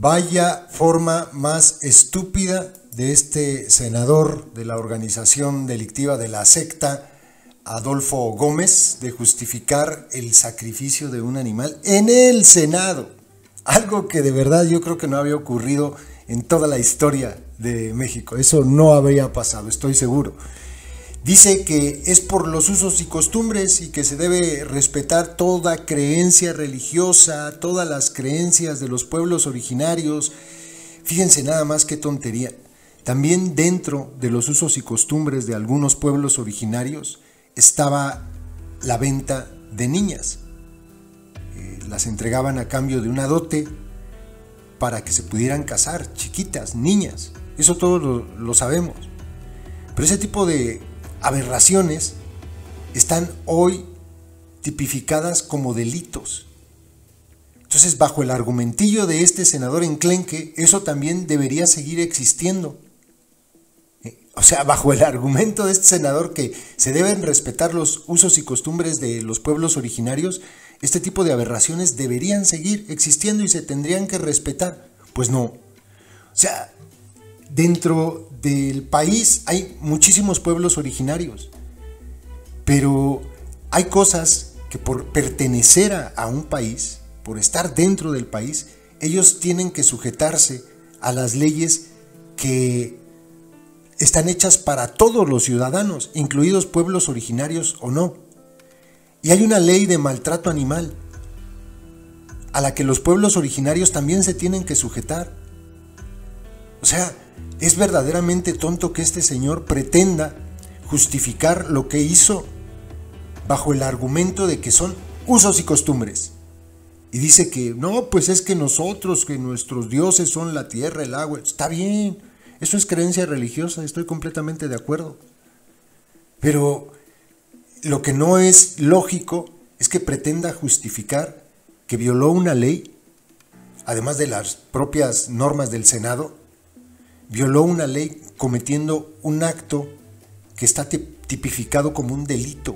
Vaya forma más estúpida de este senador de la organización delictiva de la secta, Adolfo Gómez, de justificar el sacrificio de un animal en el Senado. Algo que de verdad yo creo que no había ocurrido en toda la historia de México. Eso no habría pasado, estoy seguro. Dice que es por los usos y costumbres y que se debe respetar toda creencia religiosa, todas las creencias de los pueblos originarios. Fíjense nada más qué tontería. También dentro de los usos y costumbres de algunos pueblos originarios estaba la venta de niñas. Las entregaban a cambio de una dote para que se pudieran casar, chiquitas, niñas. Eso todos lo sabemos. Pero ese tipo de aberraciones están hoy tipificadas como delitos. Entonces, bajo el argumentillo de este senador enclenque, eso también debería seguir existiendo. O sea, bajo el argumento de este senador que se deben respetar los usos y costumbres de los pueblos originarios, este tipo de aberraciones deberían seguir existiendo y se tendrían que respetar. Pues no. O sea, dentro del país hay muchísimos pueblos originarios, pero hay cosas que por pertenecer a un país, por estar dentro del país, ellos tienen que sujetarse a las leyes que están hechas para todos los ciudadanos, incluidos pueblos originarios o no. Y hay una ley de maltrato animal a la que los pueblos originarios también se tienen que sujetar. O sea, es verdaderamente tonto que este señor pretenda justificar lo que hizo bajo el argumento de que son usos y costumbres. Y dice que no, pues es que nosotros, que nuestros dioses son la tierra, el agua. Está bien, eso es creencia religiosa, estoy completamente de acuerdo. Pero lo que no es lógico es que pretenda justificar que violó una ley, además de las propias normas del Senado, violó una ley cometiendo un acto que está tipificado como un delito.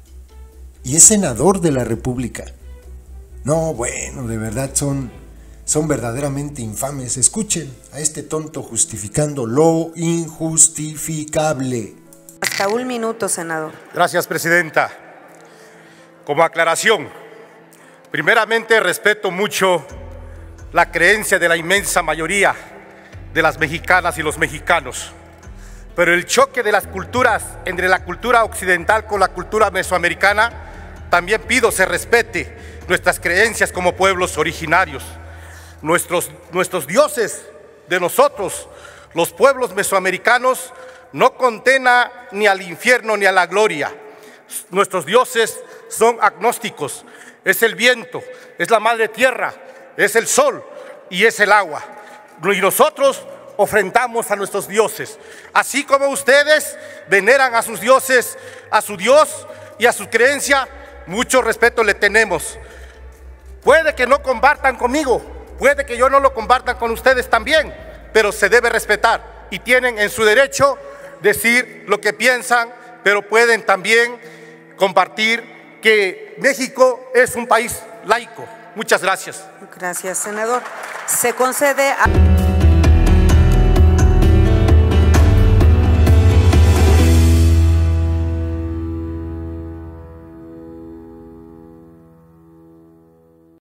Y es senador de la República. No, bueno, de verdad son verdaderamente infames. Escuchen a este tonto justificando lo injustificable. Hasta un minuto, senador. Gracias, presidenta. Como aclaración, primeramente respeto mucho la creencia de la inmensa mayoría de las mexicanas y los mexicanos, pero el choque de las culturas entre la cultura occidental con la cultura mesoamericana, también pido se respete nuestras creencias como pueblos originarios. Nuestros dioses de nosotros, los pueblos mesoamericanos, no condena ni al infierno ni a la gloria. Nuestros dioses son agnósticos. Es el viento, es la madre tierra, es el sol y es el agua. Y nosotros ofrendamos a nuestros dioses. Así como ustedes veneran a sus dioses, a su Dios y a su creencia, mucho respeto le tenemos. Puede que no compartan conmigo, puede que yo no lo compartan con ustedes también, pero se debe respetar y tienen en su derecho decir lo que piensan, pero pueden también compartir que México es un país laico. Muchas gracias. Gracias, senador. Se concede a...